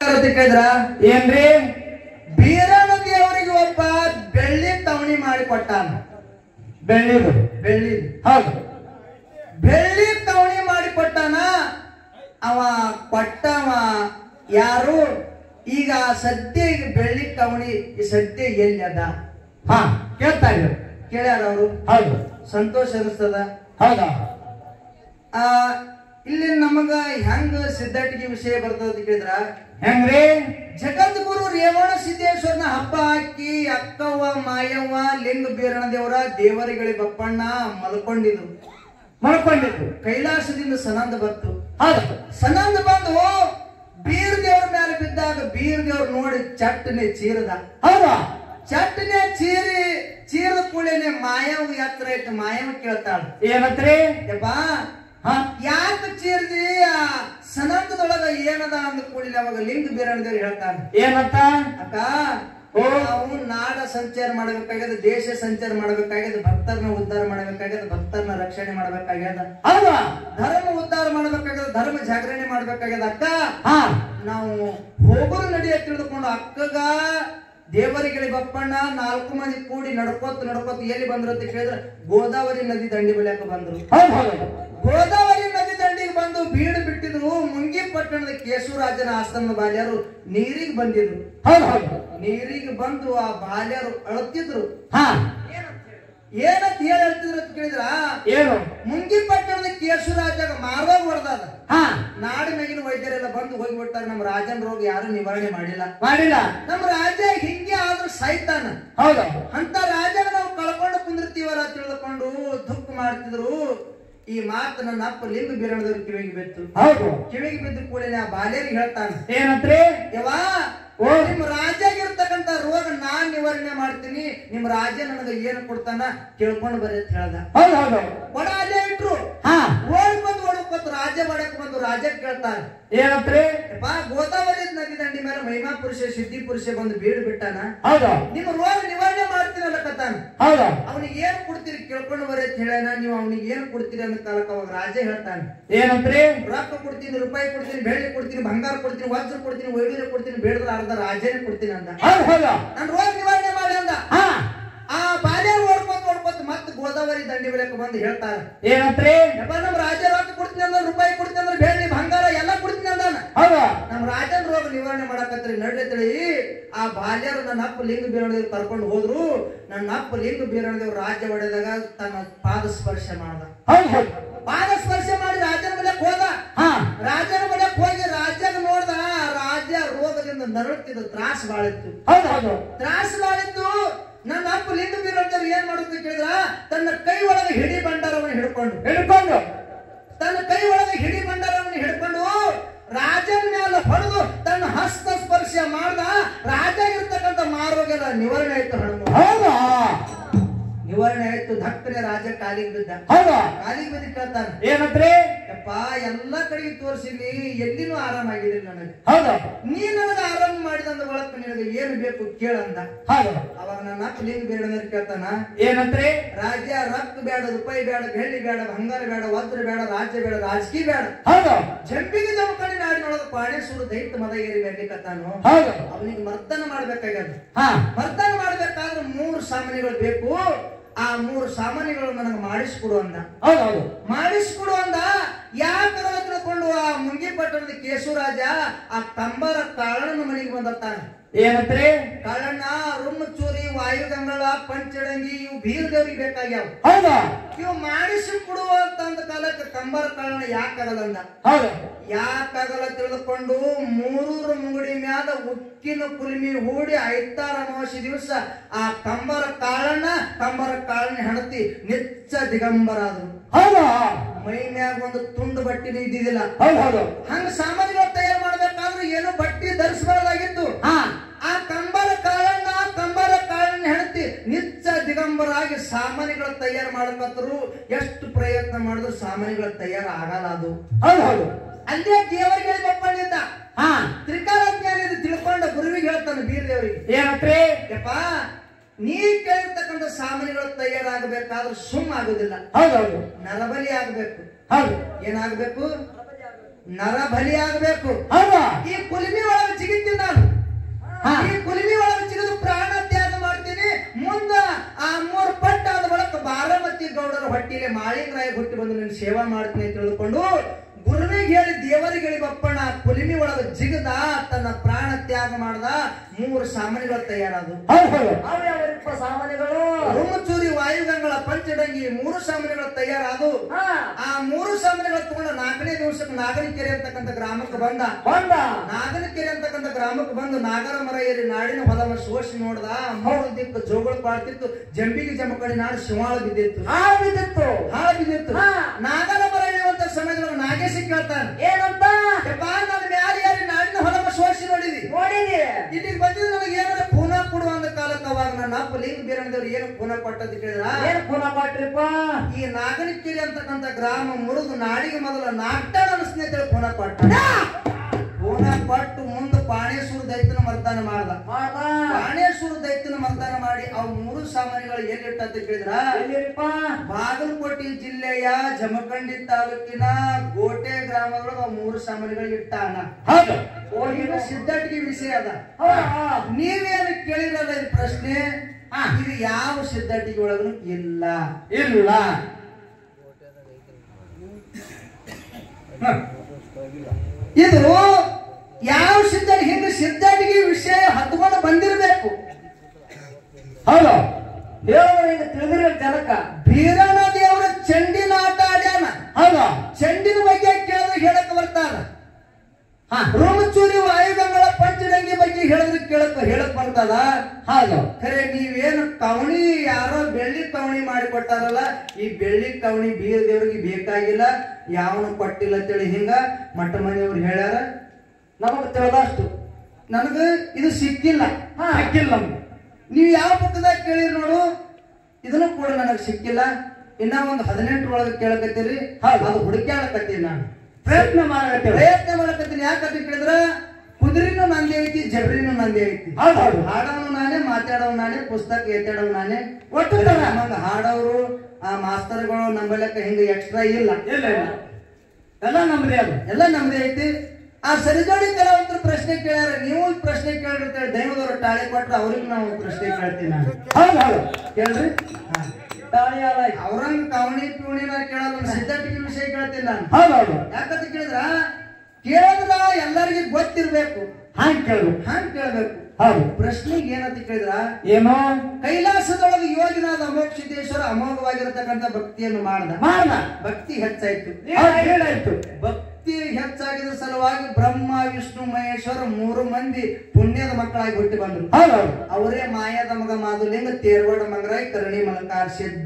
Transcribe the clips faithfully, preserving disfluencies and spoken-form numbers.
ಏನ್ರಿ ಬೀರನ ದೇವರಿಗೆ ಒಬ್ಬ ಬೆಳ್ಳಿ ತವಣಿ ಮಾಡಿ ಕೊಟ್ಟಾನ. ಬೆಳ್ಳಿದು ಬೆಳ್ಳಿ ಹೌದು ಬೆಳ್ಳಿ ತವಣಿ ಮಾಡಿ ಕೊಟ್ಟಾನ. ಅವ ಕೊಟ್ಟವ ಯಾರು? ಈಗ ಸದ್ಯ ಈಗ ಬೆಳ್ಳಿ ತವಣಿ ಈ ಸದ್ಯ ಎಲ್ಲಿ ಅದ? ಹಾ ಕೇಳ್ತಾ ಇದ್ರು ಕೇಳ್ಯಾರ ಅವರು. ಹೌದು ಸಂತೋಷ ಅನಿಸ್ತದ. ಹೌದಾ? ಆ ಇಲ್ಲಿ ನಮಗ ಹೆಂಗ ಸಿದ್ಧಾಟಿಗೆ ವಿಷಯ ಬರ್ತದ ಕೇಳಿದ್ರ ಹೆಂಗ್ರಿ? ಜಗದ್ಗುರು ರೇವಣ ಸಿದ್ದೇಶ್ವರನ ಹಬ್ಬ ಹಾಕಿ ಅಕ್ಕವ್ವ ಮಾಯವ್ವ ಲಿಂಗ ಬೀರಣ ದೇವರ ದೇವರಿಗಳಿ ಬಪ್ಪಣ್ಣ ಮಲ್ಕೊಂಡಿದ್ರು. ಮಲ್ಕೊಂಡಿದ್ರು. ಕೈಲಾಸದಿಂದ ಸನಂದ ಬಂತು. ಹೌದು ಸನಂದ ಬಂದು ಬೀರ್ ದೇವ್ರ ಮೇಲೆ ಬಿದ್ದಾಗ ಬೀರ್ ದೇವ್ರ ನೋಡಿ ಚಟ್ಟನೆ ಚೀರದ. ಹೌದಾ? ಚಟ್ಟನೆ ಚೀರಿ ಚೀರದ ಕೂಡೇನೆ ಮಾಯವ್ ಯಾತ್ರ ಇಟ್ಟು ಮಾಯವ್ ಕೇಳ್ತಾಳ, ಏನತ್ರಿ? ಯಪ್ಪಾ ಯಾಕೆ ಚೀರ್ದಿ? ಸನಂದದೊಳಗ ಏನದ ಅಂದ ಕೂಡಲೇ ಅವಾಗ ಲಿಂಗ ಬೀರಣ ದೇವ್ರು ಹೇಳ್ತಾನೆ, ಏನಂತ? ಅಕ್ಕ ನಾವು ನಾಡ ಸಂಚಾರ ಮಾಡಬೇಕಾಗ್ಯದ, ದೇಶ ಸಂಚಾರ ಮಾಡಬೇಕಾಗ್ಯದ, ಭಕ್ತರನ್ನ ಉದ್ಧಾರ ಮಾಡಬೇಕಾಗ್ಯದ, ಭಕ್ತರನ್ನ ರಕ್ಷಣೆ ಮಾಡಬೇಕಾಗ್ಯದ, ಅಲ್ವಾ? ಧರ್ಮ ಉದ್ಧಾರ ಮಾಡಬೇಕಾಗ್ಯದ, ಧರ್ಮ ಜಾಗರಣೆ ಮಾಡಬೇಕಾಗ್ಯದ. ಅಕ್ಕ ನಾವು ಹೋಗಲು ನಡೆಯ ತಿಳಿದುಕೊಂಡು ಅಕ್ಕಗ ದೇವರಿಗೆ ಬಪ್ಪಣ್ಣ ನಾಲ್ಕು ಮಂದಿ ಕೂಡಿ ನಡ್ಕೋತ ನಡ್ಕೋತ ಎಲ್ಲಿ ಬಂದ್ರು ಅಂತ ಕೇಳಿದ್ರೆ ಗೋದಾವರಿ ನದಿ ದಂಡಿ ಬೆಳೆಯಕ್ಕೆ ಬಂದ್ರು. ಗೋದಾವರಿ ನದಿ ದಂಡಿಗೆ ಬಂದು ಬೀಡು ಬಿಟ್ಟಿದ್ರು. ಮುಂಗಿ ಪಟ್ಟಣದ ಕೇಶವರಾಜನ ಆಸ್ಥಾನದ ಬಾಲ್ಯರು ನೀರಿಗೆ ಬಂದಿದ್ರು. ನೀರಿಗೆ ಬಂದು ಆ ಬಾಲ್ಯರು ಅಳುತ್ತಿದ್ರು. ಏನಂತ ಹೇಳಿ ಹೇಳ್ತಿದ್ರು ಅಂತ ಕೇಳಿದ್ರ ಏನು? ಮುಂಗಿ ಪಟ್ಟಣದ ಕೇಶವರಾಜಾಗ ಮಾರೋಗ ಹೊಡೆದಾದ. ನಾಡಿನಾಗಿನ ವೈದ್ಯರೆಲ್ಲ ಬಂದು ಹೋಗಿಬಿಟ್ಟಾರ. ನಮ್ಮ ರಾಜನ ರೋಗ ಯಾರು ನಿವಾರಣೆ ಮಾಡಿಲ್ಲ ಮಾಡಿಲ್ಲ. ನಮ್ಮ ರಾಜ ಹಿಂಗೆ ಆದ್ರೂ ಸಾಯ್ತಾನ. ಹೌದು. ಅಂತ ರಾಜಾಗ ನಾವು ಕಳ್ಕೊಂಡು ಕುಂದಿರ್ತೀವಲ್ಲ ತಿಳಿದುಕೊಂಡು ದುಃಖ ಮಾಡ್ತಿದ್ರು. ಈ ಮಾತು ನನ್ನ ಅಪ್ಪ ಲಿಂಗ ಬೀರಣದವ್ರ ಕಿವಿಗೆ ಬಿತ್ತು. ಹೌದು. ಕಿವಿಗೆ ಬಿದ್ದ ಕೂಡಲೇ ಆ ಬಾಲ್ಯರಿಗೆ ಹೇಳ್ತಾನೆ, ಏನಂತ್ರಿ? ಯವಾ ನಿಮ್ ರಾಜಾಗಿರ್ತಕ್ಕಂತ ರೋಗ ನಾನ್ ನಿವಾರಣೆ ಮಾಡ್ತೀನಿ, ನಿಮ್ ರಾಜ ನನಗ ಏನು ಕೊಡ್ತಾನ ಕೇಳ್ಕೊಂಡು ಬರ್ರಿ ಅಂತ ಹೇಳ್ದ. ಹೌದು ಹೌದು. ಒಡ ಅಲ್ಲೇ ಇಟ್ರು. ಓಡ್ ಬಂದು ಓಡಕ್ ರಾಜ ಮಾಡಕ್ ಬಂದು ರಾಜ ಕೇಳ್ತಾನೆ, ಏನಂತ್ರಿ? ಯಪ್ಪಾ ಗೋದಾವರಿ ನದಿ ದಂಡಿ ಮೇಲೆ ಮಹಿಮಾ ಪುರುಷ ಸಿದ್ಧಿ ಪುರುಷ ಬಂದು ಬೀಡು ಬಿಟ್ಟಾನ. ಹೌದು. ನಿಮ್ಮ ರೋಗ ನಿವಾರಣೆ ಮಾಡ್ತೀನಲ್ಲ ಕತ್ತಾನ. ಹೌದು. ಅವನಿಗೆ ಏನ್ ಕೊಡ್ತೀರಿ ಕೇಳ್ಕೊಂಡು ಬರ್ರಿ ಅಂತ ಹೇಳನ. ನೀವು ಅವನಿಗೆ ಏನ್ ಕೊಡ್ತೀರಿ ಅನ್ನೋ ಕಾಲಕ್ಕ ಅವಾಗ ರಾಜ ಹೇಳ್ತಾನೆ, ಏನಂತ್ರಿ? ರೊಕ್ಕ ಕೊಡ್ತೀನಿ, ರೂಪಾಯಿ ಕೊಡ್ತೀನಿ, ಬೆಳ್ಳಿ ಕೊಡ್ತೀನಿ, ಬಂಗಾರ ಕೊಡ್ತೀನಿ, ವಜ್ರ ಕೊಡ್ತೀನಿ, ವೈಡೂರ್ಯ ಕೊಡ್ತೀನಿ, ಬೇಡದ್ರ ಅರ್ಧ ರಾಜನೇ ಕೊಡ್ತೀನಿ ಅಂದ. ನನ್ ರೋಗ ನಿವಾರಣೆ ಮಾಡಿ ಅಂದ. ಆ ಬಾಲ್ಯ ಓಡ್ಕೊಂತ ಓಡ್ಕೊಂತ ಮತ್ ಗೋದಾವರಿ ದಂಡಿ ಬೆಳಕ ಬಂದು ಹೇಳ್ತಾರ, ಏನಂತ್ರಿ? ಯಪ್ಪ ನಮ್ ರಾಜ ರೊಕ್ಕ ಕೊಡ್ತೀನಿ ಅಂದ್ರೆ, ರೂಪಾಯಿ ಕೊಡ್ತೀನಿ ಅಂದ್ರೆ, ಬೆಳ್ಳಿ ಬಂಗಾರ ಎಲ್ಲಾ ಕೊಡ್ತೀನಿ ಅಂದಾನ. ನಮ್ ರಾಜನ ರೋಗ ನಿವಾರಣೆ ಮಾಡಕತ್ರಿ ನಡ್ರಿ ತಿಳಿ. ಆ ಬಾಲ್ಯರು ನನ್ನ ಅಪ್ಪ ಲಿಂಗ ಬೀರಣದೇವ್ರು ಕರ್ಕೊಂಡು ಹೋದ್ರು. ನನ್ನ ಅಪ್ಪ ಲಿಂಗ ಬೀರಣದೇವ್ರು ರಾಜ್ಯ ಹೊಡೆದಾಗ ತನ್ನ ಪಾದ ಸ್ಪರ್ಶ ಮಾಡ್ದ. ಪಾದ ಸ್ಪರ್ಶ ಮಾಡಿ ರಾಜನ ಮನೆಗೆ ಹೋದ. ರಾಜನ ಮನೆಗೆ ಹೋಗಿ ರಾಜ್ಯಾಗ ನೋಡ್ದ. ರಾಜ್ಯ ರೋಗದಿಂದ ನರಳುತ್ತಿದ್ದ, ತ್ರಾಸ ಬಾಳಿತ್ತು. ತ್ರಾಸ ಬಾಳಿತ್ತು. ನನ್ನ ಅಪ್ಪ ಲಿಂಗ ಬೀರಂತವ್ರು ಏನ್ ಮಾಡುತ್ತೆ ಕೇಳಿದ್ರ, ತನ್ನ ಕೈ ಒಳಗೆ ಹಿಡಿ ಭಂಡಾರವನ್ನು ಹಿಡ್ಕೊಂಡು ಹಿಡ್ಕೊಂಡು ತನ್ನ ಕೈ ಒಳಗೆ ಹಿಡಿ ಭಂಡಾರವನ್ನು ಹಿಡ್ಕೊಂಡು ರಾಜನ ಮೇಲೆ ಹೊಡೆದು ತನ್ನ ಹಸ್ತ ಸ್ಪರ್ಶ ಮಾಡ್ದ. ರಾಜ ಇರ್ತಕ್ಕಂಥ ಮಾರೋಗ್ಯದ ನಿವಾರಣೆ ಆಯ್ತು. ಹಣ್ಣು ನಿವಾರಣೆ ಆಯ್ತು. ದಕ್ಕನೆ ರಾಜ ಕಾಲಿಗೆ ಬಿದ್ದ. ಕಾಲಿಗೆ ಬಿದ್ದು ಕೇಳ್ತಾನೆ, ಏನಂದ್ರೆ? ಯಪ್ಪ ಎಲ್ಲಾ ಕಡೆಗೆ ತೋರಿಸಿನಿ, ಎಲ್ಲಿನೂ ಆರಾಮಾಗಿದ್ರಿ ನನಗೆ. ನೀ ನನಗ ಆರಾಮ ಮಾಡಿದಂದ ಒಳಕ ನಿನಗೆ ಏನು ಬೇಕು ಕೇಳಂದ. ಅವಾಗ ನನ್ನ ಅಪ್ಪ ಲಿಂಗ ಬೀರಣ ಕೇಳ್ತಾನ, ಏನಂದ್ರೆ? ರಾಜ್ಯ ರೊಕ್ಕ ಬೇಡ, ರೂಪಾಯಿ ಬೇಡ, ಬೆಳ್ಳಿ ಬೇಡ, ಬಂಗಾರ ಬೇಡ, ವಜ್ರ ಬೇಡ, ರಾಜ್ಯ ಬೇಡ, ರಾಜಕೀಯ ಬೇಡ. ಜಂಬಿಗೆ ಜಮಕಣಿ ನಾಡಿನೊಳಗ ಪಾಣೇಶ್ವರ ದೈತ್ಯ ಮದಗೇರಿ ಬೇಕತ್ತಾನು. ಅವನಿಗೆ ಮರ್ದನ ಮಾಡ್ಬೇಕಾಗ್ಯದ. ಮರ್ದನ ಮಾಡ್ಬೇಕಾದ್ರೆ ಮೂರು ಸಾಮಾನ್ಯಗಳು ಬೇಕು. ಆ ಮೂರು ಸಾಮಾನ್ಯಗಳು ನನಗೆ ಮಾಡಿಸ್ಕೊಡು ಅಂದ. ಮಾಡಿಸ್ಕೊಡು ಅಂದ. ಯಾಕಲ್ಲ ತಿಳ್ಕೊಂಡು ಆ ಮುಂಗಿ ಪಟ್ಟಣದ ಕೇಶವರಾಜ ಆ ಕಂಬರ ಕಾಳನ ಮನೆಗೆ ಬಂದತ್ತಾನೆ. ಏನಂತ್ರಿ? ಕಾಳಣ್ಣ, ರುಮ್ಮಚೂರಿ, ವಾಯುಗಂಗಳ, ಪಂಚಡಂಗಿ ಇವು ಬೀರದೇವ್ರಿಗೆ ಬೇಕಾಗ್ಯಾವ. ಇವು ಮಾಡಿಸಿ ಕೊಡುವ ಅಂತ ಕಾಲಕ್ಕೆ ಕಂಬರ ಕಾಳಣ್ಣ ಯಾಕಾಗಲ್ಲ ಅಂದ. ಯಾಕಾಗಲ್ಲ ತಿಳಿದುಕೊಂಡು ಮೂರೂರು ಮುಂಗುಡಿ ಮ್ಯಾಲ ಉಕ್ಕಿನ ಕುಲಿಮಿ ಹೂಡಿ ಐತಾರ ಅಮಾವಾಸ್ಯೆ ದಿವಸ ಆ ಕಂಬರ ಕಾಳಣ್ಣ ಕಂಬರ ಕಾಳಣ್ಣ ಹೆಣತಿ ನಿಚ್ಚ ದಿಗಂಬರ ಆದ್ರು. ಮೈ ಮ್ಯಾಗ ಒಂದು ತುಂಡು ಬಟ್ಟೆ ಇದ್ದಿದ್ದಿಲ್ಲ. ಹಂಗ ಸಾಮಾನ್ಯಗಳು ತಯಾರು ಮಾಡ್ಬೇಕಾದ್ರೆ ಏನು ಬಟ್ಟೆ ಧರಿಸಬಾರ್ದಾಗಿತ್ತು. ಆ ಕಂಬರ ಕಾಳಣ್ಣ ಕಂಬರ ಕಾಳಣ್ಣ ಹೆಣತಿ ನಿಚ್ಚ ದಿಗಂಬರಾಗಿ ಸಾಮಾನ್ಯಗಳ ತಯಾರು ಮಾಡಕತ್ತರು. ಎಷ್ಟು ಪ್ರಯತ್ನ ಮಾಡಿದ್ರು ಸಾಮಾನ್ಯಗಳ ತಯಾರು ಆಗಲ್ಲ. ಅದು ಅಲ್ಲೇ ದೇವರಿಗೆ ಬಪ್ಪಣ್ಣಿದ್ದ. ತ್ರಿಕಾಲ ಜ್ಞಾನ ತಿಳ್ಕೊಂಡ ಗುರುವಿಗೆ ಹೇಳ್ತಾನೆ ಬೀರ್ ದೇವರಿಗೆ, ಏನಂತ್ರಿ? ಯಪ್ಪ ನೀ ಕೇಳಿರ್ತಕ್ಕಂಥ ಸಾಮಾನ್ಯಗಳು ತಯಾರಾಗಬೇಕಾದ್ರೂ ಸುಮ್ಮ ಆಗುದಿಲ್ಲ. ಹೌದೌದು. ನರಬಲಿ ಆಗ್ಬೇಕು. ಹೌದು. ಏನಾಗ್ಬೇಕು? ನರಬಲಿ ಆಗ್ಬೇಕು. ಈ ಕುಲಿಮಿ ಒಳಗೆ ಜಿಗಿ ಈ ಕುಲಿಮಿ ಒಳಗೆ ಸಿಗದು ಪ್ರಾಣ ತ್ಯಾಗ ಮಾಡ್ತೀನಿ. ಮುಂದ ಆ ಮೂರು ಪಟ್ಟಾದ ಒಳಕ ಬಾರಾಮತಿ ಗೌಡರ ಹೊಟ್ಟಿಗೆ ಮಾಳಿಂಗರಾಯ ಹುಟ್ಟಿ ಬಂದು ನಿನ್ನ ಸೇವಾ ಮಾಡ್ತೀನಿ ಅಂತ ತಿಳಿದುಕೊಂಡು ಗುರುವಿಗೆ ಹೇಳಿ ದೇವರಿಗೆ ಹೇಳಿ ಬಪ್ಪಣ್ಣ ಕುಲಿಮಿ ಒಳಗ ಜಿಗದ ತನ್ನ ಪ್ರಾಣ ತ್ಯಾಗ ಮಾಡ್ದ. ಮೂರು ಸಾಮಾನ್ಯಗಳು ತಯಾರಾದವು. ಸಾಮಾನ್ಯಗಳು ರುಮಚೂರಿ ವಾಯುಗಂಗಳ ಪಂಚಡಂಗಿ ಮೂರು ಸಾಮಾನ್ಯಗಳು ತಯಾರಾದವು. ಆ ಮೂರು ಸಾಮಾನ್ಯಗಳು ತಗೊಂಡ ನಾಲ್ಕನೇ ದಿವಸಕ್ಕೆ ನಾಗನಕೆರೆ ಅಂತಕ್ಕಂಥ ಗ್ರಾಮಕ್ಕೆ ಬಂದ ಬಂದ ನಾಗನಕೆರೆ ಅಂತಕ್ಕಂಥ ಗ್ರಾಮಕ್ಕೆ ಬಂದು ನಾಗರ ಮರ ಏರಿ ನಾಡಿನ ಹೊಲವ ಸೋಸಿ ನೋಡ್ದ. ಮೂರು ದಿಕ್ಕು ಜೋಗಳು ಪಾಡ್ತಿತ್ತು. ಜಂಬಿಗೆ ಜಮಕಡಿ ನಾಡು ಶಿವಾಳ ಬಿದ್ದಿತ್ತು. ಹಾಳು ಬಿದ್ದಿತ್ತು ಹಾಳು ಬಿದ್ದಿತ್ತು. ನಾಗರ ಮರ ಇರುವಂತ ಸಮಯದೊಳಗೆ ನಾಗೇಶ ಕೇಳ್ತಾನೆ, ಏನಂತ ನಾನು ಯಾರು ಯಾರು ನಾಡಿನ ಹೊಲವ ಸೋಸಿ ನೋಡಿದಿ ನೋಡಿದಿ ಇಲ್ಲಿಗೆ ಬಂದಿದ್ದು ನನಗೆ ಏನಾರ ಪೂನ ಕೊಡುವ ಅಂದ ಕಾಲಕ್ಕೆ ಅವಾಗ ನನ್ನ ಅಪ್ಪ ಲಿಂಗ ಬೀರಣ್ಣದವ್ರು ಏನು ಪೂನ ಕೊಟ್ಟಂತ ಕೇಳಿದ್ರ, ಏನ್ ಪುನಃ ಕೊಟ್ರಿಪ್ಪ? ಈ ನಾಗನಕೆರೆ ಅಂತಕ್ಕಂಥ ಗ್ರಾಮ ಮುರಿದು ನಾಡಿಗೆ ಮೊದಲ ನಾಟ್ಯ ಅನಿಸ್ನೇತೇಳಿ ಪೂನ ಕೊಟ್ಟ. ಪೂನ ಕೊಟ್ಟು ಮುಂದೆ ಪಾಣೇಶ್ವರ ದೈತ್ಯನ ಮರ್ದಾನ ಮಾಡ್ದ. ಪಾಣೇಶ್ವರ ದೈತ್ಯನ ಮರ್ದಾನ ಮಾಡಿ ಅವ್ ಮೂರು ಸಾಮಾನ್ಯಗಳು ಎಲ್ಲಿಟ್ಟ ಅಂತ ಕೇಳಿದ್ರ, ಬಾಗಲಕೋಟೆ ಜಿಲ್ಲೆಯ ಜಮಖಂಡಿ ತಾಲೂಕಿನ ಗೋಟೆ ಗ್ರಾಮದೊಳಗ ಮೂರು ಸಾಮಾನ್ಯಗಳು ಇಟ್ಟಾನ. ಹೋಗಿನ ಸಿದ್ಧಟಿಗೆ ವಿಷಯ ಅದ. ನೀವೇನು ಕೇಳಿರಲ್ಲ ಈ ಪ್ರಶ್ನೆ, ಇದು ಯಾವ ಸಿದ್ಧಟಿಗೆ ಒಳಗೂ ಇಲ್ಲ ಇಲ್ಲ ಇದು ಯಾವ ಸಿದ್ಧಟಿಗೆ ಹಿಂದೆ ಸಿದ್ಧಟಿಗೆ ವಿಷಯ ಹತ್ಕೊಂಡು ಬಂದಿರಬೇಕು. ಹೌದು ಹೇಳೋದ್ರಿಂದ ತಿಳಿದಿರೋ ಜನಕ ಬೀರಣ್ಣ ದೇವರ ಚೆಂಡಿನ ಆಟ ಆಡ್ಯಾನ. ಹೌದು ಚೆಂಡಿನ ಬಗ್ಗೆ ಕೇಳಿದ್ರೆ ಹೇಳಕ್ ಬರ್ತಾರ. ರೋಮಚೂರಿ ವಾಯುಗಂಗಳ ಪಂಚಡಂಗಿ ಬಗ್ಗೆ ಹೇಳಿದ್ರೆ ಕೇಳಕ್ ಹೇಳಕ್ ಬರ್ತದ. ಹೌದು ಖರೆ ನೀವೇನು ಕವಣಿ ಯಾರೋ ಬೆಳ್ಳಿ ಕವಣಿ ಮಾಡಿ ಕೊಟ್ಟಾರಲ್ಲ, ಈ ಬೆಳ್ಳಿ ಕವಣಿ ಬೀರ ದೇವ್ರಿಗೆ ಬೇಕಾಗಿಲ್ಲ, ಯಾವನು ಕೊಟ್ಟಿಲ್ಲ ಅಂತೇಳಿ ಹಿಂಗ ಮಠ ಮನೆಯವ್ರು ಹೇಳ್ಯಾರ. ನಮಗ್ ತಿಳಿದಷ್ಟು ನನಗ ಇದು ಸಿಕ್ಕಿಲ್ಲ. ಸಿಕ್ಕಿಲ್ಲ. ನೀವು ಯಾವ ಪುಸ್ತಕದಾಗ ಕೇಳಿರಿ ನೋಡು, ಇದನ್ನು ಕೂಡ ನನಗೆ ಸಿಕ್ಕಿಲ್ಲ. ಇನ್ನ ಒಂದು ಹದಿನೆಂಟರೊಳಗೆ ಕೇಳಕತ್ತೀರಿ, ಅದು ಹುಡುಕ್ಯಾಡಕತ್ತೀನಿ. ನಾನು ಪ್ರಯತ್ನ ಮಾಡಕತ್ತೇವೆ ಪ್ರಯತ್ನ ಮಾಡಕತ್ತೀನಿ. ಯಾಕಂತ ಕೇಳಿದ್ರ ಕುದುರಿನೂ ನಂದಿ ಐತಿ, ಜಬ್ರಿನೂ ನಂದಿ ಐತಿ. ಹೌದು ಹಾಡೋನು ನಾನೇ, ಮಾತಾಡೋನು ನಾನೇ, ಪುಸ್ತಕ ಎತ್ತಾಡೋನು ನಾನೇ. ಒಟ್ಟು ನಮಗ ಹಾಡೋರು ಆ ಮಾಸ್ತರ್ಗಳು ನಂಬಲಕ್ಕ ಹಿಂಗ ಎಕ್ಸ್ಟ್ರಾ ಇಲ್ಲ. ಇಲ್ಲ ಇಲ್ಲ ಎಲ್ಲ ನಮ್ದೇ ಅದು, ಎಲ್ಲ ನಮ್ದೇ ಐತಿ. ಆ ಸರಿಜೋಡಿ ಕಲಾವಂತರು ಪ್ರಶ್ನೆ ಕೇಳ್ಯಾರ, ನೀವು ಪ್ರಶ್ನೆ ಕೇಳಿರ್ತೇವೆ. ದೈವದವರು ಟಾಳಿ ಕೊಟ್ರೆ ಅವ್ರಿಗೆ ನಾವು ಪ್ರಶ್ನೆ ಕೇಳ್ತೀನಿ. ನಾನು ಹೌದು ಹೌದು ಕೇಳ್ರಿ. ತಾಳಿಯಾದ ಅವ್ರಂಗ ಕವಣಿ ಪಿವಣಿ ನಾ ಕೇಳಲ್ಲ, ಸಿದ್ಧಟಿಗೆ ವಿಷಯ ಕೇಳ್ತೀನಿ ನಾನು. ಹೌದು ಹೌದು ಯಾಕಂತ ಕೇಳಿದ್ರ ಕೇಳಿದ್ರ ಎಲ್ಲರಿಗೂ ಗೊತ್ತಿರ್ಬೇಕು, ಹಾಂಗ್ ಕೇಳ್ಬೇಕು, ಹಾಂಗ್ ಕೇಳ್ಬೇಕು. ಹೌದು ಪ್ರಶ್ನೆಗೆ ಏನಂತ ಕೇಳಿದ್ರ, ಏನೋ ಕೈಲಾಸದೊಳಗೆ ಯೋಗಿನಾದ ಅಮೋಘ ಸಿದ್ದೇಶ್ವರ ಅಮೋಘವಾಗಿರತಕ್ಕಂಥ ಭಕ್ತಿಯನ್ನು ಮಾಡ್ದ. ಮಾಡ್ದ ಭಕ್ತಿ ಹೆಚ್ಚಾಯ್ತು. ಹೇಳಾಯ್ತು. ಭಕ್ತಿ ಹೆಚ್ಚಾಗಿದ ಸಲುವಾಗಿ ಬ್ರಹ್ಮ ವಿಷ್ಣು ಮಹೇಶ್ವರ ಮೂರು ಮಂದಿ ಪುಣ್ಯದ ಮಕ್ಕಳಾಗಿ ಹುಟ್ಟಿ ಬಂದ್ರು. ಹೌದೌದು ಅವರೇ ಮಾಯಾದ ಮಗ ಮಾಧುಲಿಂಗ, ತೇರವಾಡ ಮಂಗರಾಯ್, ಕರಣಿ ಮಲಕಾರ ಸಿದ್ಧ.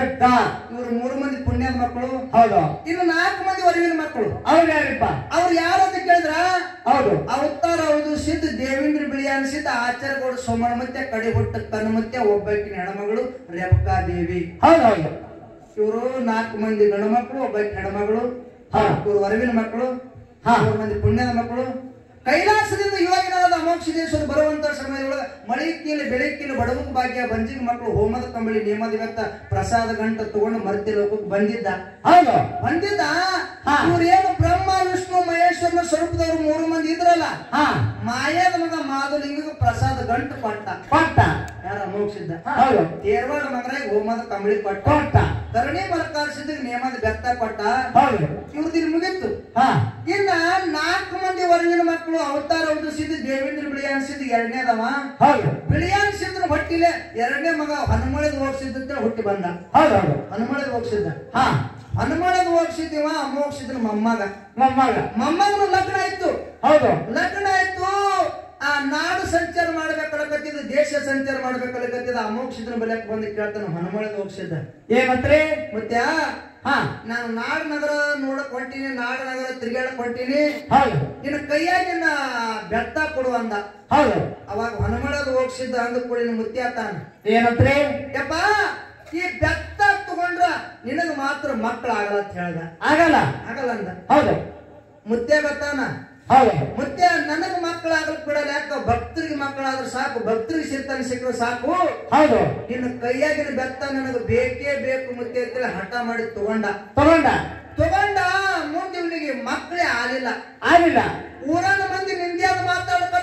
ಇವರು ಮೂರು ಮಂದಿ ಪುಣ್ಯದ ಮಕ್ಕಳು. ಹೌದು. ಇನ್ನು ನಾಲ್ಕು ಮಂದಿ ಹೊರಗಿನ ಮಕ್ಕಳು. ಅವ್ರು ಯಾರಿಪ್ಪ? ಅವ್ರು ಯಾರಂತ ಕೇಳಿದ್ರ, ಹೌದು ಅವತಾರ ಹೌದು ಸಿದ್ಧ ದೇವೇಂದ್ರ ಬಿಳಿಯಾನ ಸಿದ್ಧ ಆಚಾರ್ಯಗೌಡ ಸೋಮಣ ಮತ್ತೆ ಕಡೆ ಹುಟ್ಟ ಕಣ್ಣು ಮತ್ತೆ ಒಬ್ಬಾಕಿನ ಹೆಣ್ಮಗಳು ರೇವಕಾ ದೇವಿ. ಹೌದೌದು ಇವರು ನಾಲ್ಕು ಮಂದಿ ಗಂಡು ಮಕ್ಕಳು, ಒಬ್ಬಾಕಿ ಹೆಣ್ಮಗಳು. ಇವರು ಹೊರಗಿನ ಮಕ್ಕಳು, ಮೂರು ಮಂದಿ ಪುಣ್ಯದ ಮಕ್ಕಳು. ಕೈಲಾಸದಿಂದ ಯೋಗಿನಾದ ಅಮೋಘ ಸಿದ್ದೇಶ್ವರ ಬರುವಂತ ಸಮಯದೊಳಗ ಮಳಿ ಕೀಲಿ ಬೆಳೆ ಕೀಲಿ ಬಡವಕ ಭಾಗ್ಯ ಬಂಜಿಗೆ ಮಕ್ಕಳು ಹೋಮದ ಕಂಬಳಿ ನೇಮದ ಇವತ್ತ ಪ್ರಸಾದ ಗಂಟ ತಗೊಂಡು ಮರ್ತಿ ಲೋಕಕ್ಕೆ ಬಂದಿದ್ದ. ಹೌದು ಬಂದಿದ್ದ. ಇವ್ರೇನು ಬ್ರಹ್ಮ ವಿಷ್ಣು ಮಹೇಶ್ವರನ ಸ್ವರೂಪದವ್ರು ಮೂರು ಮಂದಿ ಇದ್ರಲ್ಲ, ಮಾಯಾದ ಮಗ ಮಾಧುಲಿಂಗ ಪ್ರಸಾದ ಗಂಟು ಕೊಟ್ಟ ಕೊಟ್ಟ ಯಾರ ಅಮೋಘ ಸಿದ್ಧ. ಹೌದು. ತೇರವಾಡ ಮಗರಾಗ ಹೋಮದ ಕಂಬಳಿ ಕೊಟ್ಟ ಕೊಟ್ಟ ಕರುಣಿ ಮಲಕಾರ ಸಿದ್ಧ ನೇಮದ ಬೆತ್ತ ಕೊಟ್ಟ. ಹೌದು. ಇವ್ರದ್ದು ಇಲ್ಲಿ ಮುಗಿತ್ತು. ಹಾ ಇನ್ನ ನಾಲ್ಕು ಮಂದಿ ಹೊರಗಿನ ಮಕ್ಕಳು ಅವತಾರ ಉದಿಸಿದ ದೇವೇಂದ್ರ ಬಿಳಿಯಾನ್ ಸಿದ್ಧ ಎರಡನೇದವ. ಹೌದು. ಬಿಳಿಯಾನ್ ಸಿದ್ಧನ ಹೊಟ್ಟಿಲೆ ಎರಡನೇ ಮಗ ಹನುಮಳದ ಹೋಗ್ಸಿದ್ದ ಹುಟ್ಟಿ ಬಂದ. ಹೌದೌದು ಹನುಮಳದ ಹೋಗ್ಸಿದ್ದ. ಹಾ ಹನುಮಳದ ಹೋಗ್ಸಿದ್ದೀವ ಅಮೋಘ ಸಿದ್ಧನ ಮೊಮ್ಮಗ. ಮೊಮ್ಮಗ ಮೊಮ್ಮಗನ ಲಗ್ನ ಆಯ್ತು. ಹೌದು. ಲಗ್ನ ಆಯ್ತು. ಆ ನಾಡು ಸಂಚಾರ ಮಾಡ್ಬೇಕಲ್ಲಕತ್ತಿದ, ದೇಶ ಸಂಚಾರ ಮಾಡ್ಬೇಕಲ್ಲಕತ್ತಿದ. ಅಮೋಘ ಸಿದ್ಧನ ಬಲ್ಯಕ್ಕೆ ಬಂದು ಕೇಳ್ತಾನ ಹನುಮಳದ ಹೋಗ್ಸಿದ್ದ, ಏನಂತ್ರಿ ಮತ್ತೆ ಹಾ ನಾನು ನಾಡ ನಗರ ನೋಡಕ್ ಹೊಂಟೀನಿ, ನಾಡ ನಗರ ತಿರುಗಾಡಕ್ ಹೊಂಟೀನಿ, ಹೌದು. ನಿನ್ನ ಕೈಯಾಗಿನ ಬೆತ್ತ ಕೊಡು ಅಂದ. ಹೌದು. ಅವಾಗ ಹನುಮಳದ ಹೋಗ್ಸಿದ್ದ ಅಂದ ಕೂಡಿ ಮುತ್ಯಾತಾನ, ಏನಂತ್ರಿ? ಯಪ್ಪ ಈ ಬೆತ್ತ ತಗೊಂಡ್ರ ನಿನಗ ಮಾತ್ರ ಮಕ್ಕಳ ಆಗಲ್ಲ ಅಂತ ಹೇಳ್ದ. ಆಗಲ್ಲ ಆಗಲ್ಲ ಅಂದ. ಹೌದು. ಮುತ್ಯ ಬತ್ತಾನ. ಹೌದು. ಮುತ್ಯ ನನಗ ಮಕ್ಕಳಾಗಲ್ ಬಿಡಲ್ಲ, ಯಾಕ ಭಕ್ತರಿಗೆ ಮಕ್ಕಳಾದ್ರೆ ಸಾಕು, ಭಕ್ತರಿಗೆ ಸಿರ್ತಾನೆ ಸಿಕ್ಕರೆ ಸಾಕು. ಹೌದು. ನಿನ್ನ ಕೈಯಾಗಿನ ಬೆತ್ತ ನನಗ ಬೇಕೇ ಬೇಕು ಮುತ್ಯ ಅಂತೇಳಿ ಹಠ ಮಾಡಿ ತಗೊಂಡ. ತಗೊಂಡ ತಗೊಂಡ ಮುಂದೆ ಇವನಿಗೆ ಮಕ್ಕಳೇ ಆಲಿಲ್ಲ. ಆಗಿಲ್ಲ. ಊರನ ಮಂದಿ ನಿಂದ್ಯಾದ ಮಾತಾಡಕತ್ರು,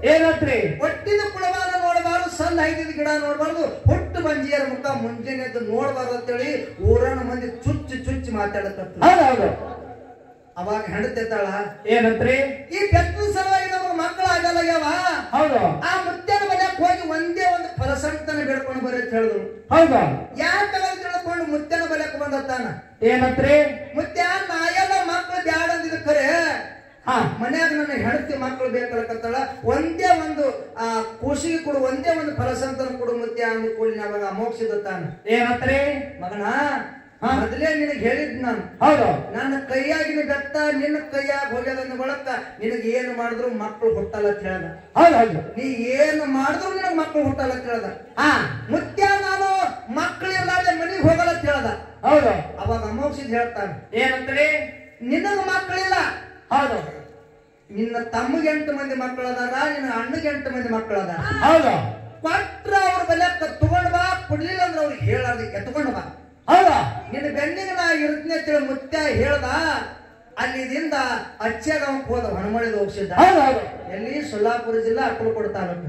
ಏನಂತ್ರಿ ಒಟ್ಟಿನ ಕುಳವಾನ ನೋಡಬಾರ್ದು, ಸಣ್ಣ ಹೈದಿದ ಗಿಡ ನೋಡಬಾರ್ದು, ಹುಟ್ಟು ಬಂಜಿಯರ ಮುಖ ಮುಂಜಾನೆ ಎದ್ದು ನೋಡಬಾರ್ದು ಅಂತೇಳಿ ಊರನ ಮಂದಿ ಚುಚ್ಚು ಚುಚ್ಚು ಮಾತಾಡಕತ್ತ. ಹೌದೌದು. ಅವಾಗ ಹೆಂಡತಿರ್ತಾಳ, ಏನಂತ್ರಿ ಈ ಬೆತ್ತದ ಸಲುವಾಗಿ ನಮಗ ಮಕ್ಕಳು ಆಗಲ್ಲ ಯಾವ. ಹೌದು. ಆ ಮುತ್ಯನ ಮನ್ಯಾಗ ಹೋಗಿ ಒಂದೇ ಒಂದು ಫಲಸಂತನ ಬೇಡ್ಕೊಂಡು ಬರ್ರಿ ಅಂತ ಹೇಳಿದ್ರು. ಹೌದಾ. ಯಾಕಂತ ತಿಳ್ಕೊಂಡು ಮುತ್ಯನ ಬಲ್ಯಕ್ಕೆ ಬಂದತ್ತಾನ. ಏನಂತ್ರಿ ಮುತ್ಯ ನಾ ಎಲ್ಲ ಮಕ್ಕಳು ಬ್ಯಾಡ ಅಂದಿದ್ ಖರೆ ಹಾ ಮನ್ಯಾಗ ನನ್ನ ಹೆಂಡತಿ ಮಕ್ಕಳು ಬೇಕಲ್ಲಕತ್ತಾಳ, ಒಂದೇ ಒಂದು ಆ ಖುಷಿಗೆ ಕೊಡು, ಒಂದೇ ಒಂದು ಫಲಸಂತನ ಕೊಡು ಮುತ್ಯ ಅಂದ ಕೂಡಿ ಅವಾಗ ಅಮೋಕ್ಷಿದತ್ತಾನ. ಏನಂತ್ರಿ ಮಗನ ಮೊದಲೇ ನಿನಗೆ ಹೇಳಿದ್ ನಾನು, ಹೌದು, ನನ್ನ ಕೈಯಾಗಿನ ಬೆತ್ತ ನಿನ್ನ ಕೈಯಾಗ ಹೋಗ್ಯದಂದ ಬಳಕ ನಿನಗೆ ಏನು ಮಾಡಿದ್ರು ಮಕ್ಕಳು ಹುಟ್ಟಲ್ಲ ಅಂತ ಹೇಳ್ದ. ಹೌದೌದು. ನೀ ಏನು ಮಾಡಿದ್ರು ನಿನಗ್ ಮಕ್ಕಳು ಹುಟ್ಟಲ್ಲ ಅಂತ ಹೇಳ್ದ. ಹಾ ಮುತ್ಯ ನಾನು ಮಕ್ಕಳು ಇರ್ಲಾರ್ದೆ ಮನಿಗೆ ಹೋಗಲ್ಲ ಅಂತ ಹೇಳ್ದ. ಹೌದು. ಅವಾಗ ಅಮೋಕ್ಷಿದ್ ಹೇಳ್ತಾನೆ, ಏನಂತ್ರಿ ನಿನಗ ಮಕ್ಕಳಿಲ್ಲ, ಹೌದು, ನಿನ್ನ ತಮ್ಮಗೆ ಎಂಟು ಮಂದಿ ಮಕ್ಕಳು ಅದಾರ, ನಿನ್ನ ಅಣ್ಣಗೆ ಎಂಟು ಮಂದಿ ಮಕ್ಕಳು ಅದಾರ. ಹೌದು. ಕೊಟ್ರ ಅವ್ರ ಬೆಲೆಕ್ಕ ತಗೊಂಡ್ ಬಾ, ಕೊಡ್ಲಿಲ್ಲ ಅಂದ್ರೆ ಅವ್ರಿಗೆ ಹೇಳಾರ್ದಕ್ಕೆ ತಗೊಂಡ್ ಬಾ. ಹೌದಾ. ನಿನ್ನ ಬೆನ್ನಿಗೆ ನಾ ಇರ್ತನೆ ಅಂತೇಳಿ ಮುತ್ಯ ಹೇಳ್ದ. ಅಲ್ಲಿದಿಂದ ಅಚ್ಚಗಾಂಕ್ ಹೋದ, ಹನುಮಳಿದ ಹೋಗ್ಸಿದ್ದ. ಹೌದೌದು. ಎಲ್ಲಿ ಸೊಲ್ಲಾಪುರ ಜಿಲ್ಲಾ ಅಕ್ಕಲಕೋಟ ತಾಲೂಕು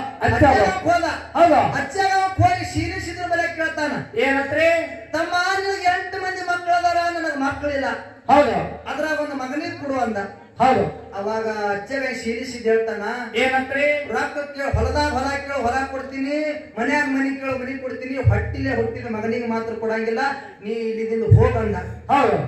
ಹೋದ. ಹೌದಾ. ಅಚ್ಚಗಾಂಕ್ ಹೋಗಿ ಸೀರಿಸಿದ್ರ ಬೆಲೆ ಕೇಳ್ತಾನ, ಏನಂತ್ರಿ ತಮ್ಮ ನಿನಗೆ ಎಂಟು ಮಂದಿ ಮಕ್ಕಳು ಅದಾರ, ನನಗೆ ಮಕ್ಕಳಿಲ್ಲ, ಹೌದು, ಅದ್ರಾಗ ಒಂದು ಮಗನಿಗೆ ಕೊಡು ಅಂದ. ಹೌದು. ಅವಾಗ ಅಚ್ಚಗ ಸೀರಿಸಿದ್ ಹೇಳ್ತಾನ, ಏನಂತ್ರಿ ರೊಕ್ಕ ಕೇಳ, ಹೊಲದಾಗ ಹೊಲ ಕೇಳು ಹೊಲ ಕೊಡ್ತೀನಿ, ಮನ್ಯಾಗ ಮನಿ ಕೇಳು ಮನಿ ಕೊಡ್ತೀನಿ, ಹೊಟ್ಟಿಲೆ ಹುಟ್ಟಿದ ಮಗನಿಗೆ ಮಾತ್ರ ಕೊಡಂಗಿಲ್ಲ, ನೀ ಇಲ್ಲಿದಿಂದ ಹೋಗಂದ. ಹೌದು.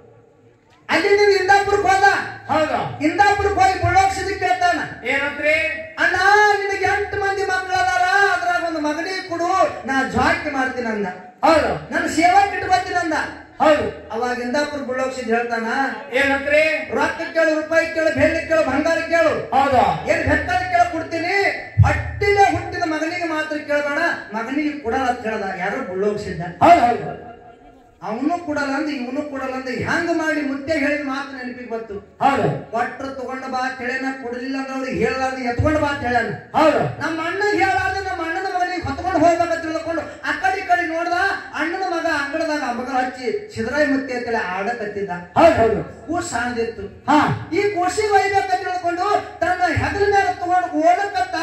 ಅಲ್ಲಿಂದ ಇಂದಾಪುರಕ್ಕೆ ಹೋದ. ಹೌದು. ಇಂದಾಪುರಕ್ಕೆ ಹೋಗಿ ಬುಳ್ಳೋಕ್ಷದ ಕೇಳ್ತಾನ, ಏನಂತ್ರಿ ಅಣ್ಣ ನಿನಗೆ ಎಂಟು ಮಂದಿ ಮಕ್ಕಳು ಅದಾರ, ಅದ್ರಾಗ ಒಂದು ಮಗನಿಗೆ ಕೊಡು, ನಾ ಜಾಕಿ ಮಾಡ್ತೀನಿ ಅಂದ. ಹೌದು. ನನ್ನ ಸೇವಾ ಕಿಟ್ಟು ಬರ್ತೀನಿ ಅಂದ. ಹೌದು. ಅವಾಗ ಇಂದಾಪುರ ಬುಳ್ಳೋಕ್ಷದ್ ಹೇಳ್ತಾನ, ಏನಂತ್ರಿ ರೊಕ್ಕ ಕೇಳು, ರೂಪಾಯಿ ಕೇಳು, ಬೆಳ್ಳಿ ಕೇಳು, ಬಂಗಾರ ಕೇಳು, ಹೌದು, ಏನ್ ಬೇಕಾದ ಕೇಳ ಕೊಡ್ತೀನಿ, ಹೊಟ್ಟಿಲೆ ಹುಟ್ಟಿದ ಮಗನಿಗೆ ಮಾತ್ರ ಕೇಳಬೇಡ, ಮಗನಿಗೆ ಕೊಡಲ್ಲ ಅಂತ ಹೇಳ್ದ. ಯಾರೋ ಬುಳ್ಳೋಗ್ಸಿದ್ದ. ಹೌದು ಹೌದು. ಅವನು ಕೊಡಲ್ಲ ಅಂದ, ಇವನು ಕೊಡಲ್ಲ ಅಂದ, ಹ್ಯಾಂಗ ಮಾಡಿ ಮುತ್ತೆ ಹೇಳಿದ ಮಾತು ನೆನಪಿಗೆ ಬಂತು. ಹೌದು. ಕೊಟ್ರ ತಗೊಂಡ ಬಾ ಕೇಳೇನ, ಕೊಡಲಿಲ್ಲ ಅಂದ್ರೆ ಅವ್ರಿಗೆ ಹೇಳಲಾರ್ದು ಎತ್ಕೊಂಡ್ ಬಾ ಅಂತ ಹೇಳ್ಯಾನ. ಹೌದು. ನಮ್ಮ ಅಣ್ಣಗೆ ಹೇಳಾರ್ದು ನಮ್ಮ ಅಣ್ಣನ ಮಗನಿಗೆ ಹೊತ್ಕೊಂಡು ಹೋಗ್ಬೇಕಂತ ತಿಳ್ಕೊಂಡು ಆ ಕಡೆ ಈ ಕಡೆ ನೋಡ್ದ. ಅಣ್ಣನ ಮಗ ಅಂಗಡದಾಗ ಮಗ ಹಚ್ಚಿ ಸಿದ್ದರಾಯ ಮುತ್ತಿ ಅಂತೇಳಿ ಆಡಕತ್ತಿದ್ದ. ಹೌದು ಹೌದು. ಕೂಸ್ ಸಾಣದಿತ್ತು. ಹಾ ಈ ಕೂಸಿಗೆ ಒಯ್ಬೇಕಂತ ತಿಳ್ಕೊಂಡು ತನ್ನ ಹೆಗಲ ಮೇಲೆ ತಗೊಂಡು ಓಡಕತ್ತ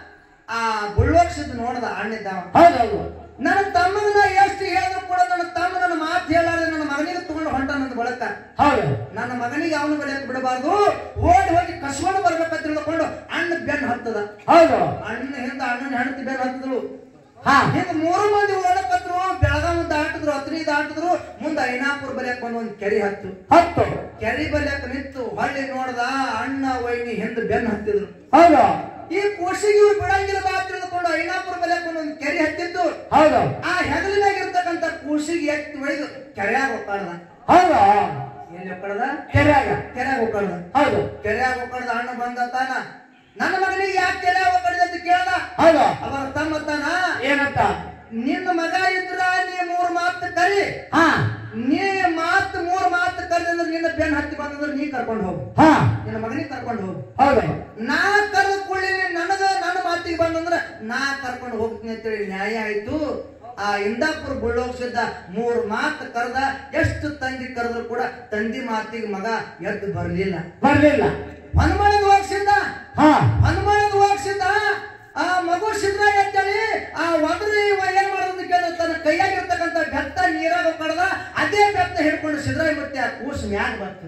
ಆ ಬುಳ್ಳೋಕ್ಷದ ನೋಡ್ದ ಅಣ್ಣಿದ್ದಾವ. ಹೌದೌದು. ನನ್ನ ತಮ್ಮನ ಎಷ್ಟು ಹೇಳಿದ್ರು ಕೂಡ ನನ್ನ ತಮ್ಮ ನನ್ನ ಮಾತು ಹೇಳಾರ್ದೆ ನನ್ನ ಮಗನಿಗೆ ತಗೊಂಡು ಹೊಂಟ ನನ್ನ ಬಳಕ. ಹೌದು. ನನ್ನ ಮಗನಿಗೆ ಅವನು ಬೆಳೆಯಕ್ಕೆ ಬಿಡಬಾರ್ದು, ಓಡಿ ಹೋಗಿ ಕಸ್ಕೊಂಡು ಬರ್ಬೇಕಂತ ತಿಳ್ಕೊಂಡು ಅಣ್ಣ ಬೆನ್ನು ಹತ್ತದ. ಹೌದು. ಅಣ್ಣ ಹಿಂದ ಅಣ್ಣನ ಹೆಂಡತಿ ಬೆನ್ನು ಹತ್ತಿದ್ರು. ಹಾ ಹಿಂಗ ಮೂರು ಮಂದಿ ಓಡಕತ್ರು, ಬೆಳಗಾವಿ ದಾಟಿದ್ರು, ಹತ್ತನೇ ದಾಟಿದ್ರು, ಮುಂದೆ ಐನಾಪುರ ಬಲಿಯಕ್ ಬಂದು ಒಂದು ಕೆರೆ ಹತ್ತು. ಹತ್ತು ಕೆರೆ ಬಲಿಯಕ್ ನಿಂತು ಹೊಳ್ಳಿ ನೋಡ್ದ, ಅಣ್ಣ ವೈನಿ ಹಿಂದ ಬೆನ್ನು ಹತ್ತಿದ್ರು. ಹೌದು. ಈ ಕೋಶಿಗೆ ಇವ್ರು ಬಿಡಂಗಿಲ್ಲ ಬಾ ತಿಳ್ಕೊಂಡು ಐನಾಪುರ ಬೆಲೆಕ್ ಒಂದು ಕೆರೆ ಹತ್ತಿದ್ದು. ಹೌದು. ಆ ಹೆಗಲಿನಾಗ ಇರ್ತಕ್ಕಂಥ ಕೂಸಿಗೆ ಎತ್ತಿ ಒಯ್ದು ಕೆರೆಯಾಗ ಹೋಗ್ಕಾಡ್ದ. ಹೌದಾ. ಎಲ್ಲಿ ಹೋಗ್ಕಾಡ್ದ? ಕೆರೆಯಾಗ. ಕೆರೆಯಾಗ ಹೋಗ್ಕಾಡ್ದ. ಹೌದು. ಕೆರೆಯಾಗ ಹೋಗ್ಕಾಡ್ದ. ಅಣ್ಣ ಬಂದ ತಾನ, ನನ್ನ ಮಗನಿಗೆ ಯಾಕೆ ಕೆರೆಯಾಗ ಹೋಗ್ಕಾಡಿದ ಅಂತ ಕೇಳ್ದ. ಹೌದು. ಅವಾಗ ತಮ್ಮ ತಾನ, ಏನಂತ? ನಿನ್ನ ಮಗ ಇದ್ರ ನೀ ಮೂರ್ ಮಾತು ಕರಿ, ಹಾ ನೀ ಮಾತ್ ಮೂರ್ ಮಾತು ಕರೆದ್ರೆ ನಿನ್ನ ಬೆನ್ ಹತ್ತಿ ಬಂದ್ರೆ ನೀ ಕರ್ಕೊಂಡು ಹೋಗು, ಹಾ ನಿನ್ನ ಮಗನಿಗೆ ಕರ್ಕೊಂಡು ಹೋಗು. ಹೌದು. ನಾ ಕರೆದ ಕೂಡಲೇ ನನಗ ನನ್ನ ಮಾತಿಗೆ ಬಂದಂದ್ರ ನಾ ಕರ್ಕೊಂಡು ಹೋಗ್ತೀನಿ ಅಂತೇಳಿ ನ್ಯಾಯ ಆಯ್ತು. ಆ ಇಂದಾಪುರ ಬುಳ್ಳೋಗ್ಸಿದ್ದ ಮೂರ್ ಮಾತು ಕರೆದ, ಎಷ್ಟು ತಂದಿ ಕರೆದ್ರು ಕೂಡ ತಂದಿ ಮಾತಿಗೆ ಮಗ ಎದ್ದು ಬರ್ಲಿಲ್ಲ, ಬರ್ಲಿಲ್ಲ. ಹನುಮಾನದ ಹೋಗ್ಸಿದ್ದ. ಹಾ ಹನುಮಾನದ ಹೋಗ್ಸಿದ್ದ. ಆ ಮಗು ಸಿದ್ರಾಯ ಅಂತೇಳಿ ಆ ಒದ್ರಿ ಏನ್ ಮಾಡೋದು ಕೇಳಿದ್ರೆ ತನ್ನ ಕೈಯಾಗಿರ್ತಕ್ಕಂಥ ಬೆತ್ತ ನೀರಾಗ ಕಡ್ದ, ಅದೇ ಬೆತ್ತ ಹಿಡ್ಕೊಂಡು ಸಿದ್ರಾಯ ಮುತ್ತಿ ಆ ಕೂಸು ಮ್ಯಾಗ ಬಂತು.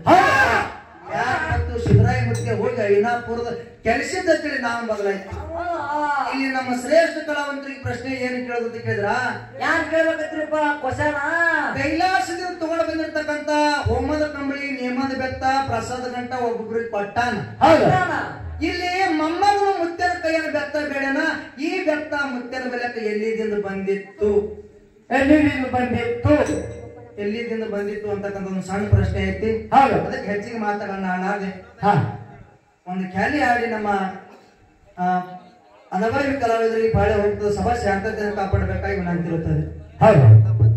ಮತ್ತು ಸಿದ್ದರಾಯ ಮುತ್ತಿಗೆ ಹೋಗಿ ಐನಾಪುರದ ಕೆಲಸದಂತೇಳಿ ನಾವು ಬದಲಾಯ್ತು. ಇಲ್ಲಿ ನಮ್ಮ ಶ್ರೇಷ್ಠ ಕಲಾವಂತರಿಗೆ ಪ್ರಶ್ನೆ ಏನು ಕೇಳೋದು ಕೇಳಿದ್ರ, ಯಾರು ಕೇಳ್ಬೇಕತ್ರಿಪ್ಪ ಕ್ವಶನ? ಕೈಲಾಸದಿಂದ ತಗೊಂಡು ಬಂದಿರ್ತಕ್ಕಂಥ ಹೋಮದ ಕಂಬಳಿ, ನೇಮದ ಬೆತ್ತ, ಪ್ರಸಾದ ಗಂಟ ಒಬ್ಬೊಬ್ಬರಿಗೆ ಕೊಟ್ಟಾನ. ಇಲ್ಲಿ ಮೊಮ್ಮಗನ ಮುತ್ಯನ ಕೈಯನ್ನು ಬೆತ್ತ ಬೇಡನ, ಈ ಬೆತ್ತ ಮುತ್ಯನ ಬೆಲೆಕ ಎಲ್ಲಿದಿಂದ ಬಂದಿತ್ತು, ಎಲ್ಲಿಂದ ಬಂದಿತ್ತು, ಎಲ್ಲಿದಿಂದ ಬಂದಿತ್ತು ಅಂತಕ್ಕಂಥ ಒಂದು ಸಣ್ಣ ಪ್ರಶ್ನೆ ಐತಿ. ಅದಕ್ಕೆ ಹೆಚ್ಚಿಗೆ ಮಾತುಗಳನ್ನ ಆಡಾದೆ ಒಂದು ಖ್ಯಾಲಿ ಆಡಿ ನಮ್ಮ ಅನವರಿ ಕಲಾವಿದರಿಗೆ ಬಾಳೆ ಹೋಗ್ತದೆ, ಸಭಾ ಶಾಂತತೆಯನ್ನು ಕಾಪಾಡಬೇಕಾಗಿ ವಿನಂತಿರುತ್ತದೆ. ಹೌದು.